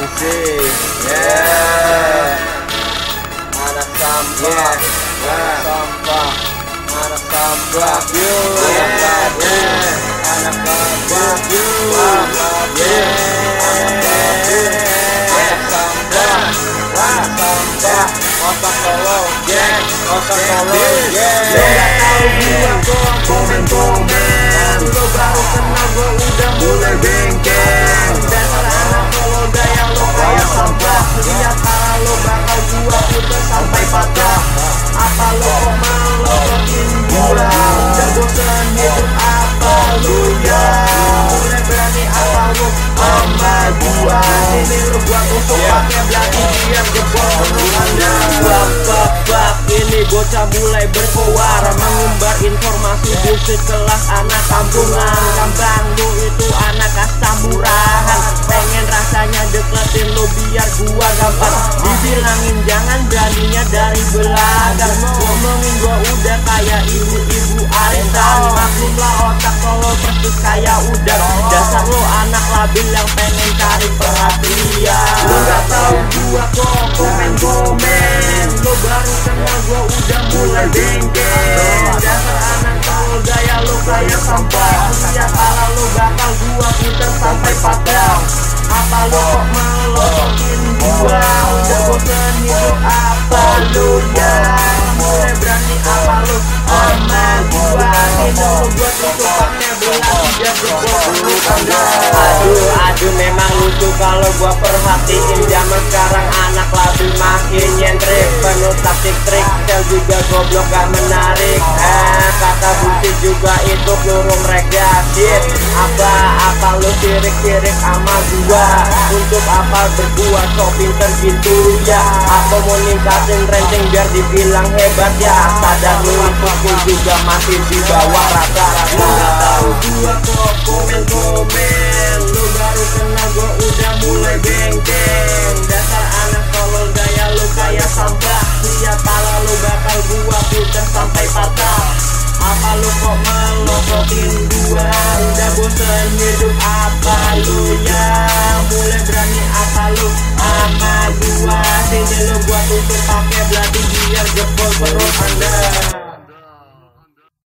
sih. Anak sampah, anak sampah, anak sampah, anak sampah, otak tolong, otak tolong, Lo gak tau gua kok komen-komen. Lo baru kenal gua udah mulai bengkel. Dasar anak tolol gaya lo kayak sampah. Lihat arah lo bakal gua puter sampai patah. Apa lo kok melototin gua? Udah bosan hidup apa lu ya? Mulai berani apa lo sama gua? Sini lo gua tusuk pake belati biar jebol menurut anda. Bab ini bocah mulai berkoar, mengumbar informasi bullshit kelas anak kampungan. Kambang lu itu anak kasta murahan, pengen rasanya deketin lu biar gua gampang. Dibilangin jangan beraninya dari belakang, ngomongin gua udah kayak ibu-ibu arisan. Maklumlah otak tolol persis kayak udang. Dasar lo anak labil yang pengen cari perhatian. Lu gak tau gua kok komen-komen. Lo baru kenal gua udah mulai bengkel. Dasar anak tolol gaya lo kayak sampah. Lihat ala lo bakal gua puter sampai patah. Apa lo kok melototin gua? Udah bosan hidup apa lo ya? Mulai berani apa lo sama gua? Ini lo gua tutup pake belati biar jebol menurut anda. Aduh memang lucu kalau gua perhatiin. Zaman sekarang anak labil makin nyentrik, penuh taktik trik, sel juga goblok gak menarik. Kata bukti juga itu peluru mereka shit. Apa lu sirik-sirik sama gua? Untuk apa berbuat so pinter gitu ya? Apa mau ningkatin rating biar dibilang hebat ya? Sadar lu pukul juga masih di bawah rata-rata. Lu gak tau gua kok komen-komen. Lu baru kenal gua udah mulai bengkel. Dasar anak tolol gaya lu kayak sampah. Lihat pala lu bakal gua puter sampai patah. Apa lu kok melototin gua? Udah bosan hidup apa lu ya? Mulai berani apa lu sama gua? Sini lu gua tutup pake belati biar jebol perut anda.